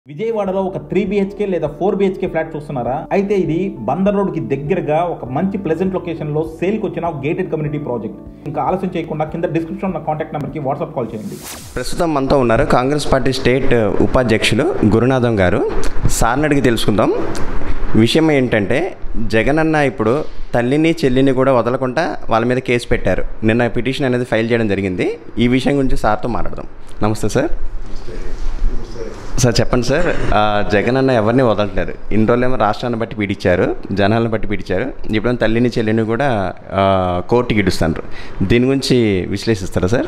విజయవాడలో ఒక 3 BHK లేదా 4 BHK ఫ్లాట్ చూస్తున్నారా? అయితే ఇది బందర్ రోడ్ కి దగ్గరగా ఒక మంచి ప్లెజెంట్ లొకేషన్ లో సేల్ కి వచ్చిన గేటెడ్ కమ్యూనిటీ ప్రాజెక్ట్. ఇంకా ఆలస్యం చేయకుండా కింద డిస్క్రిప్షన్ ఉన్న కాంటాక్ట్ నెంబర్ కి వాట్సాప్ కాల్ చేయండి. ప్రస్తుతం మనతో ఉన్నారు కాంగ్రెస్ పార్టీ స్టేట్ ఉపాధ్యక్షులు గురునాథం గారు. సార్ని అడిగి తెలుసుకుందాం. విషయం ఏంటంటే, జగన్ అన్న ఇప్పుడు తల్లిని చెల్లిని కూడా వదలకుండా వాళ్ళ మీద కేసు పెట్టారు. నిన్న పిటిషన్ అనేది ఫైల్ చేయడం జరిగింది. ఈ విషయం గురించి సార్తో మాట్లాడదాం. నమస్తే సార్. సార్ చెప్పండి సార్, జగన్ అన్న ఎవరిని వదలట్లేదు. ఇన్ని రోజులేమో రాష్ట్రాన్ని బట్టి పీడించారు, జనాలను బట్టి పీడించారు. ఇప్పుడు తల్లిని చెల్లిని కూడా కోర్టుకి ఇడుస్తున్నారు. దీని గురించి విశ్లేషిస్తారా సార్?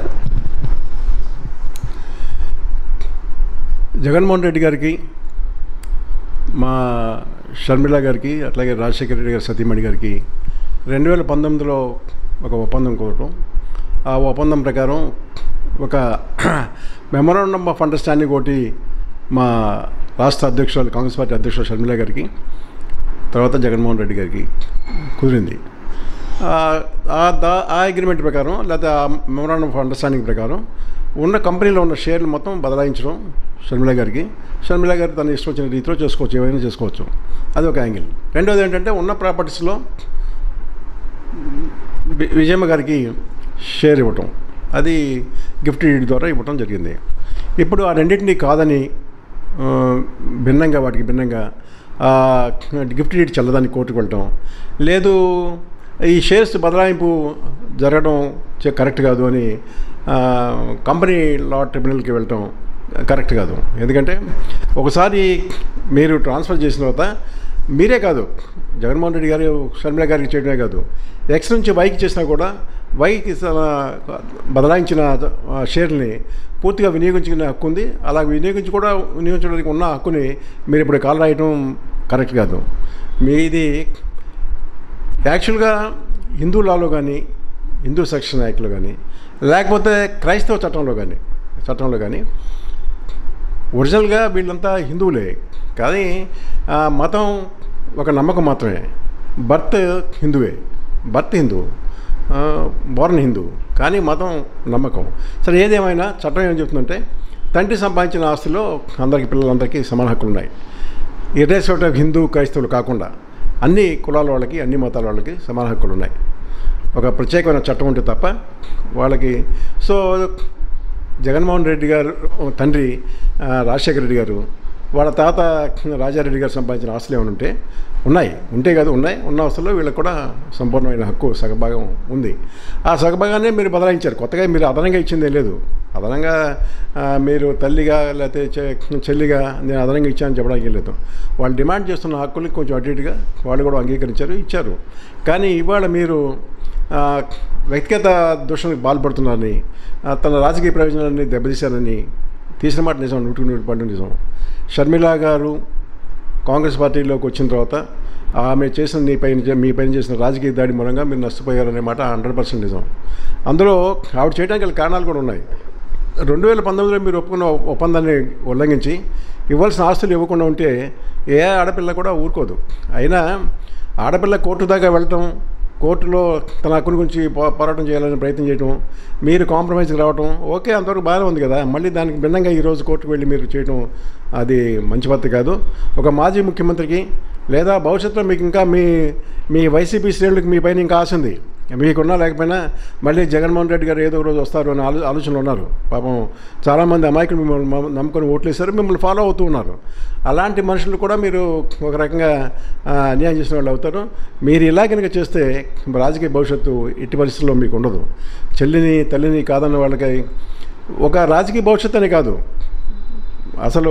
జగన్మోహన్ రెడ్డి గారికి, మా షర్మిల గారికి, అట్లాగే రాజశేఖర రెడ్డి గారి సతీమణి గారికి 2019లో ఒక ఒప్పందం కోరటం, ఆ ఒప్పందం ప్రకారం ఒక మెమోరాండమ్ ఆఫ్ అండర్స్టాండింగ్ ఒకటి మా రాష్ట్ర అధ్యక్షురాలు, కాంగ్రెస్ పార్టీ అధ్యక్షులు షర్మిల గారికి, తర్వాత జగన్మోహన్ రెడ్డి గారికి కుదిరింది. ఆ అగ్రిమెంట్ ప్రకారం, లేదా ఆ మెమోరాండమ్ ఆఫ్ అండర్స్టాండింగ్ ప్రకారం ఉన్న కంపెనీలో ఉన్న షేర్లు మొత్తం బదలాయించడం షర్మిల గారికి. షర్మిల గారు తను ఇష్టం వచ్చిన రీతిలో చేసుకోవచ్చు, ఏమైనా చేసుకోవచ్చు. అది ఒక యాంగిల్. రెండోది ఏంటంటే, ఉన్న ప్రాపర్టీస్లో విజయమ్మ గారికి షేర్ ఇవ్వటం, అది గిఫ్ట్ డీడ్ ద్వారా ఇవ్వటం జరిగింది. ఇప్పుడు ఆ రెండింటినీ కాదని వాటికి భిన్నంగా గిఫ్ట్ డీడ్ చెల్లదాన్ని కోర్టుకు వెళ్ళటం, లేదు ఈ షేర్స్ బదలాయింపు జరగడం కరెక్ట్ కాదు అని కంపెనీ లా ట్రిబ్యునల్కి వెళ్ళటం కరెక్ట్ కాదు. ఎందుకంటే ఒకసారి మీరు ట్రాన్స్ఫర్ చేసిన తర్వాత మీరే కాదు, జగన్మోహన్ రెడ్డి గారు షర్మిల గారికి చేయడమే కాదు, ఎక్స్ నుంచి వైకి చేసినా కూడా వైకి బదలాయించిన షేర్ని పూర్తిగా వినియోగించుకునే హక్కు ఉంది. అలా వినియోగించడానికి ఉన్న హక్కుని మీరు ఇప్పుడు కాల్ రాయటం కరెక్ట్ కాదు. మీది యాక్చువల్గా హిందూ లాలో కానీ, హిందూ సెక్షన్ యాక్ట్లో కానీ, లేకపోతే క్రైస్తవ చట్టంలో కానీ ఒరిజినల్గా వీళ్ళంతా హిందువులే. కానీ మతం ఒక నమ్మకం మాత్రమే. బర్త్ హిందూ, బోర్న్ హిందూ, కానీ మతం నమ్మకం. సరే, ఏదేమైనా చట్టం ఏం చెప్తుందంటే, తండ్రి సంపాదించిన ఆస్తిలో పిల్లలందరికీ సమాన హక్కులు ఉన్నాయి. ఇర్రెస్పెక్టివ్ ఆఫ్ హిందూ క్రైస్తవులు కాకుండా అన్ని కులాల వాళ్ళకి, అన్ని మతాల వాళ్ళకి సమాన హక్కులు ఉన్నాయి. ఒక ప్రత్యేకమైన చట్టం ఉంటే తప్ప వాళ్ళకి. సో జగన్మోహన్ రెడ్డి గారు తండ్రి రాజశేఖర రెడ్డి గారు, వాళ్ళ తాత రాజారెడ్డి గారు సంపాదించిన ఆస్తులు ఏమైనా ఉన్నాయి. ఉన్న ఆస్తుల్లో వీళ్ళకి కూడా సంపూర్ణమైన హక్కు, సగభాగం ఉంది. ఆ సగభాగాన్ని మీరు బదలాయించారు. కొత్తగా మీరు అదనంగా ఇచ్చిందే లేదు. అదనంగా మీరు తల్లిగా లేకపోతే చెల్లిగా నేను అదనంగా ఇచ్చానని చెప్పడానికి లేదు. వాళ్ళు డిమాండ్ చేస్తున్న హక్కులకి కొంచెం అటు ఇటుగా వాళ్ళు కూడా అంగీకరించారు, ఇచ్చారు. కానీ ఇవాళ మీరు వ్యక్తిగత దూషణకు పాల్పడుతున్నారని, తన రాజకీయ ప్రయోజనాలని దెబ్బతీశారని తీసిన మాట నిజం, 100% నిజం. షర్మిల గారు కాంగ్రెస్ పార్టీలోకి వచ్చిన తర్వాత ఆమె చేసిన మీ పైన చేసిన రాజకీయ దాడి మూలంగా మీరు నష్టపోయారనే మాట 100% నిజం. అందులో ఆవిడ చేయడానికి కారణాలు కూడా ఉన్నాయి. 2019లో మీరు ఒప్పుకున్న ఒప్పందాన్ని ఉల్లంఘించి ఇవ్వాల్సిన ఆస్తులు ఇవ్వకుండా ఉంటే ఏ ఆడపిల్ల కూడా ఊరుకోదు. అయినా ఆడపిల్ల కోర్టు దాకా వెళ్ళటం, కోర్టులో తన హక్కుల గురించి పోరాటం చేయాలని ప్రయత్నం చేయటం, మీరు కాంప్రమైజ్కి రావటం ఓకే, అంతవరకు బాగానే ఉంది కదా. మళ్ళీ దానికి భిన్నంగా ఈరోజు కోర్టుకు వెళ్ళి మీరు చేయటం అది మంచి పద్ధతి కాదు. ఒక మాజీ ముఖ్యమంత్రికి, లేదా భవిష్యత్తులో మీకు ఇంకా మీ వైసీపీ శ్రేణులకు మీ పైన ఇంకా ఆశ ఉంది, మీకున్నా లేకపోయినా మళ్ళీ జగన్మోహన్ రెడ్డి గారు ఏదో ఒక రోజు వస్తారు అనే ఆలోచనలు ఉన్నారు. పాపం చాలామంది అమాయకులు మిమ్మల్ని నమ్ముకొని ఓట్లేశారు, మిమ్మల్ని ఫాలో అవుతూ ఉన్నారు. అలాంటి మనుషులు కూడా మీరు ఒక రకంగా అన్యాయం చేసిన వాళ్ళు అవుతారు. మీరు ఇలా కనుక చేస్తే రాజకీయ భవిష్యత్తు ఎట్టి పరిస్థితుల్లో మీకు ఉండదు. చెల్లిని తల్లిని కాదన్న వాళ్ళకి ఒక రాజకీయ భవిష్యత్తు అనే కాదు, అసలు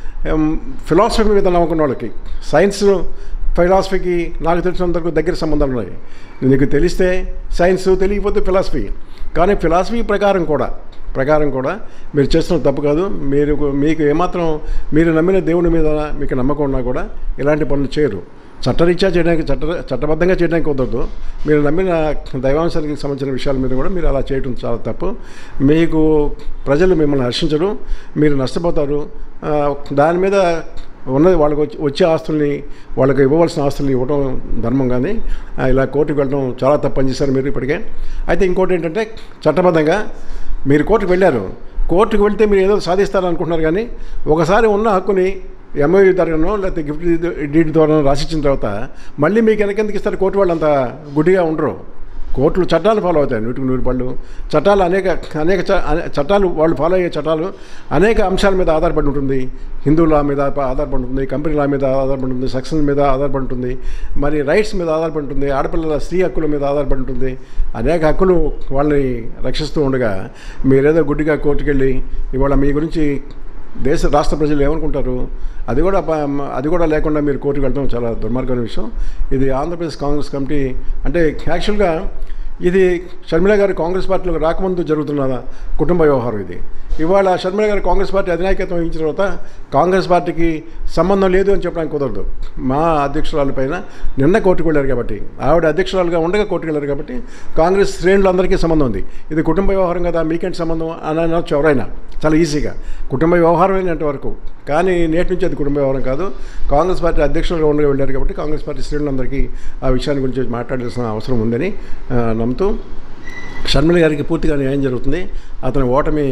ఫిలాసఫీ మీద నమ్ముకున్న వాళ్ళకి, సైన్స్ ఫిలాసఫీకి నాకు తెలిసినంతవరకు దగ్గర సంబంధాలు ఉన్నాయి. నీకు తెలిస్తే సైన్స్, తెలియకపోతే ఫిలాసఫీ. కానీ ఫిలాసఫీ ప్రకారం కూడా మీరు చేస్తున్న తప్పు కాదు. మీకు ఏమాత్రం మీరు నమ్మిన దేవుని మీద మీకు నమ్మకం ఉన్నా కూడా ఇలాంటి పనులు చేయరు. చట్టరీత్యా చేయడానికి, చట్టబద్ధంగా చేయడానికి కుదరదు. మీరు నమ్మిన దైవాంశానికి సంబంధించిన విషయాల మీద కూడా మీరు అలా చేయడం చాలా తప్పు. మీకు ప్రజలు మిమ్మల్ని హర్షించరు, మీరు నష్టపోతారు. దాని మీద ఉన్నది వాళ్ళకి వచ్చే ఆస్తుల్ని, వాళ్ళకి ఇవ్వవలసిన ఆస్తుల్ని ఇవ్వడం ధర్మం. కానీ ఇలా కోర్టుకు వెళ్ళడం చాలా తప్పు పనిచేశారు మీరు ఇప్పటికే. అయితే ఇంకోటి ఏంటంటే, చట్టబద్ధంగా మీరు కోర్టుకు వెళ్ళారు, కోర్టుకు వెళ్తే మీరు ఏదో సాధిస్తారనుకుంటున్నారు, కానీ ఒకసారి ఉన్న హక్కుని ఎంఓయూ ద్వారానో లేకపోతే గిఫ్ట్ డీడ్ ద్వారా రాసిచ్చిన తర్వాత మళ్ళీ మీకు వెనకెందుకు ఇస్తారు? కోర్టు వాళ్ళు అంత గుడ్డిగా ఉండరు. కోర్టులు చట్టాలు ఫాలో అవుతాయి, 100% చట్టాలు అనేక చట్టాలు వాళ్ళు ఫాలో అయ్యే చట్టాలు అనేక అంశాల మీద ఆధారపడి ఉంటుంది. హిందూ లా మీద ఆధారపడి ఉంటుంది, కంపెనీ లా మీద ఆధారపడి ఉంటుంది, సెక్షన్ మీద ఆధారపడి ఉంటుంది, మరి రైట్స్ మీద ఆధారపడి ఉంటుంది, ఆడపిల్లల స్త్రీ హక్కుల మీద ఆధారపడి ఉంటుంది. అనేక హక్కులు వాళ్ళని రక్షిస్తూ ఉండగా మీరేదో గుడ్డిగా కోర్టుకెళ్ళి ఇవాళ మీ గురించి రాష్ట్ర ప్రజలు ఏమనుకుంటారు అది కూడా లేకుండా మీరు కోర్టుకు వెళ్ళడం చాలా దుర్మార్గమైన విషయం. ఇది ఆంధ్రప్రదేశ్ కాంగ్రెస్ కమిటీ అంటే యాక్చువల్గా ఇది షర్మిల గారు కాంగ్రెస్ పార్టీలోకి రాకముందు జరుగుతున్న కుటుంబ వ్యవహారం. ఇది ఇవాళ షర్మిల గారు కాంగ్రెస్ పార్టీ అధినాయకత్వం వహించిన తర్వాత కాంగ్రెస్ పార్టీకి సంబంధం లేదు అని చెప్పడానికి కుదరదు. మా అధ్యక్షురాలు పైన నిన్న కోర్టుకు వెళ్ళారు కాబట్టి, ఆవిడ అధ్యక్షురాలుగా ఉండగా కోర్టుకు వెళ్ళారు కాబట్టి కాంగ్రెస్ శ్రేణులందరికీ సంబంధం ఉంది. ఇది కుటుంబ వ్యవహారం కదా, మీకేంటి సంబంధం అని అనొచ్చు ఎవరైనా చాలా ఈజీగా. కుటుంబ వ్యవహారం అయినంత వరకు, కానీ నేటి నుంచి అది కుటుంబ వ్యవహారం కాదు. కాంగ్రెస్ పార్టీ అధ్యక్షులుగా ఉండగా వెళ్ళారు కాబట్టి కాంగ్రెస్ పార్టీ శ్రేణులందరికీ ఆ విషయాన్ని గురించి మాట్లాడాల్సిన అవసరం ఉందని నమ్ముతూ షర్మిల గారికి పూర్తిగా న్యాయం జరుగుతుంది. అతని ఓటమి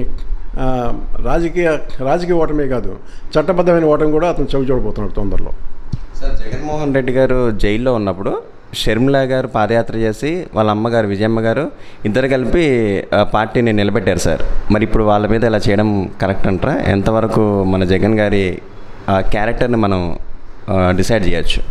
రాజకీయ ఓటమే కాదు, చట్టబద్ధమైన ఓటమి కూడా అతను చవి చూడబోతున్నాడు తొందరలో. సార్, జగన్మోహన్ రెడ్డి గారు జైల్లో ఉన్నప్పుడు షర్మిల గారు పాదయాత్ర చేసి వాళ్ళ అమ్మగారు విజయమ్మ గారు ఇద్దరు కలిపి పార్టీని నిలబెట్టారు సార్. మరి ఇప్పుడు వాళ్ళ మీద ఇలా చేయడం కరెక్ట్ అంటారా? ఎంతవరకు మన జగన్ గారి క్యారెక్టర్ని మనం డిసైడ్ చేయొచ్చు?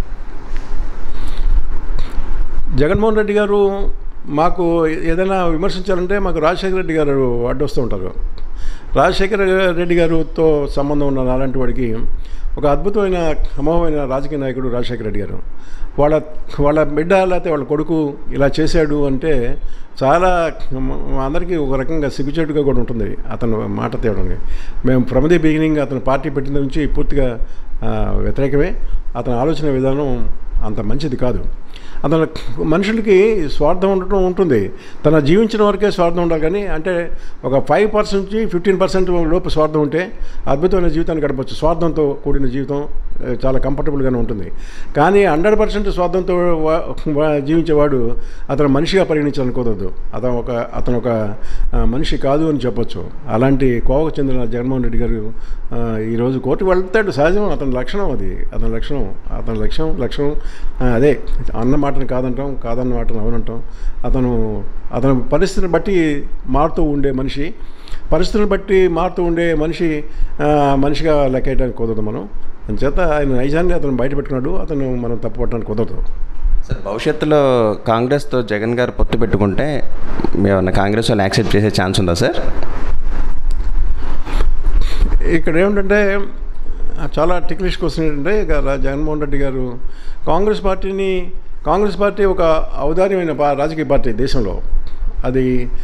జగన్మోహన్ రెడ్డి గారు మాకు ఏదైనా విమర్శించాలంటే మాకు రాజశేఖర రెడ్డి గారు అడ్డొస్తూ ఉంటారు. రాజశేఖర రెడ్డి గారితో సంబంధం ఉన్న అలాంటి వాడికి ఒక అద్భుతమైన అమోఘమైన రాజకీయ నాయకుడు రాజశేఖర రెడ్డి గారు. వాళ్ళ బిడ్డ లేకపోతే వాళ్ళ కొడుకు ఇలా చేశాడు అంటే చాలా అందరికీ ఒక రకంగా సిగ్గుచేటుగా కూడా ఉంటుంది అతను మాట తేవడానికి. మేము ఫ్రమ్ ది బిగినింగ్ అతను పార్టీ పెట్టిన నుంచి పూర్తిగా వ్యతిరేకమే. అతని ఆలోచన విధానం అంత మంచిది కాదు. అతను మనుషులకి స్వార్థం ఉండటం ఉంటుంది, తన జీవించిన వరకే స్వార్థం ఉండాలి. కానీ అంటే ఒక 5% నుంచి 15% లోపు స్వార్థం ఉంటే అద్భుతమైన జీవితాన్ని గడపచ్చు. స్వార్థంతో కూడిన జీవితం చాలా కంఫర్టబుల్గానే ఉంటుంది. కానీ 100% స్వార్థంతో జీవించేవాడు అతను మనిషిగా పరిగణించాలని కుదరదు. అతను ఒక మనిషి కాదు అని చెప్పొచ్చు. అలాంటి కోవకు చెందిన జగన్మోహన్ రెడ్డి గారు ఈరోజు కోర్టుకు వెళ్తాడు, సహజం. అతని లక్షణం అది, అతని లక్ష్యం అదే. అన్న మాటను కాదంటాం, కాదన్న మాటను అవునంటాం. అతను పరిస్థితిని బట్టి మారుతూ ఉండే మనిషి, పరిస్థితులను బట్టి మారుతూ ఉండే మనిషిగా లెక్కేయడానికి కుదరదు మనం. అందుచేత ఆయన నైజాన్ని అతను బయటపెట్టుకున్నాడు, మనం తప్పుపట్టడానికి కుదరదు. సార్, భవిష్యత్తులో కాంగ్రెస్తో జగన్ గారు పొత్తు పెట్టుకుంటే ఏమన్నా కాంగ్రెస్ వాళ్ళు యాక్సెప్ట్ చేసే ఛాన్స్ ఉందా సార్? ఇక్కడ ఏమిటంటే చాలా టెక్నిష్ క్వశ్చన్ ఏంటంటే, జగన్మోహన్ రెడ్డి గారు కాంగ్రెస్ పార్టీ ఒక ఔదార్యమైన రాజకీయ పార్టీ దేశంలో. అది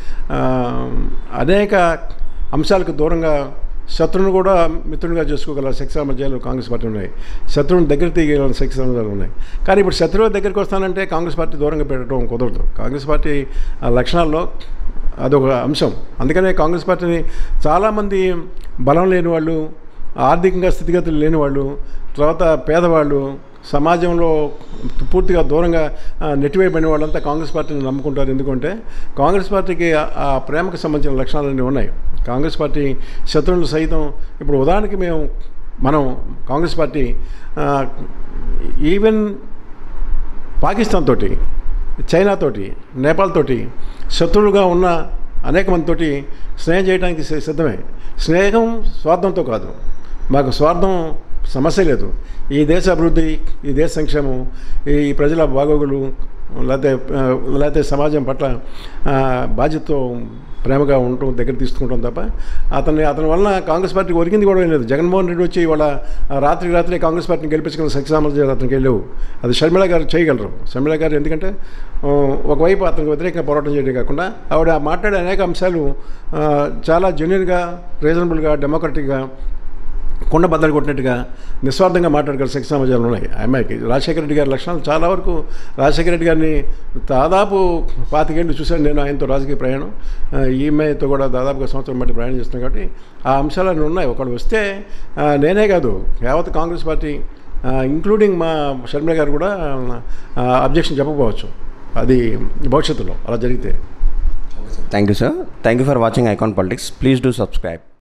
అనేక అంశాలకు దూరంగా శత్రువును కూడా మిత్రునిగా చేసుకోగల శక్తి సామర్థ్యాలు కాంగ్రెస్ పార్టీ ఉన్నాయి. శత్రువుని దగ్గర తీయగల శక్తి సామర్థ్యాలు ఉన్నాయి. కానీ ఇప్పుడు శత్రువు దగ్గరికి వస్తానంటే కాంగ్రెస్ పార్టీ దూరంగా పెట్టడం కుదరదు. కాంగ్రెస్ పార్టీ లక్షణాల్లో అదొక అంశం. అందుకనే కాంగ్రెస్ పార్టీని చాలామంది బలం లేని వాళ్ళు, ఆర్థికంగా స్థితిగతులు లేని వాళ్ళు, తర్వాత పేదవాళ్ళు, సమాజంలో పూర్తిగా దూరంగా నెట్టివేయబడిన వాళ్ళంతా కాంగ్రెస్ పార్టీని నమ్ముకుంటారు. ఎందుకంటే కాంగ్రెస్ పార్టీకి ఆ ప్రేమకు సంబంధించిన లక్షణాలన్నీ ఉన్నాయి. కాంగ్రెస్ పార్టీ శత్రువులు సైతం, ఇప్పుడు ఉదాహరణకి మనం కాంగ్రెస్ పార్టీ ఈవెన్ పాకిస్తాన్ తోటి, చైనా తోటి, నేపాల్ తోటి శత్రువులుగా ఉన్న అనేక మందితోటి స్నేహం చేయడానికి సిద్ధమే. స్నేహం స్వార్థంతో కాదు. మాకు స్వార్థం సమస్య లేదు. ఈ దేశ అభివృద్ధి, ఈ దేశ సంక్షేమం, ఈ ప్రజల బాగోగులు, లేకపోతే సమాజం పట్ల బాధ్యతతో ప్రేమగా ఉండటం, దగ్గర తీసుకుంటాం తప్ప అతని వలన కాంగ్రెస్ పార్టీకి ఒరిగింది కూడా లేదు. జగన్మోహన్ రెడ్డి వచ్చి ఇవాళ రాత్రి కాంగ్రెస్ పార్టీని గెలిపించుకున్న శక్తి సామర్థ్యాలు అతనికి వెళ్ళవు. అది షర్మిల గారు చేయగలరు. షర్మిల గారు ఎందుకంటే ఒకవైపు అతనికి వ్యతిరేకంగా పోరాటం చేయడం కాకుండా ఆవిడ మాట్లాడే అనేక అంశాలు చాలా జెన్యూన్గా, రీజనబుల్గా, డెమోక్రటిక్గా, కొండ బద్దలు కొట్టినట్టుగా నిస్వార్థంగా మాట్లాడగల శక్తి సామర్థ్యాలు ఉన్నాయి అమ్మాయికి. రాజశేఖర రెడ్డి గారి లక్షణాలు చాలా వరకు, రాజశేఖర రెడ్డి గారిని దాదాపు 25 ఏళ్ళు చూశాను నేను ఆయనతో రాజకీయ ప్రయాణం. ఈ అమ్మాయితో కూడా దాదాపుగా సంవత్సరం బట్టి ప్రయాణం చేస్తున్నాను కాబట్టి ఆ అంశాలన్నీ ఉన్నాయి. ఒకళ్ళు వస్తే నేనే కాదు, యావత్ కాంగ్రెస్ పార్టీ ఇంక్లూడింగ్ మా షర్మిల గారు కూడా అబ్జెక్షన్ చెప్పకపోవచ్చు. అది భవిష్యత్తులో అలా జరిగితే. Thank you sir. Thank you for watching icon politics. Please do subscribe.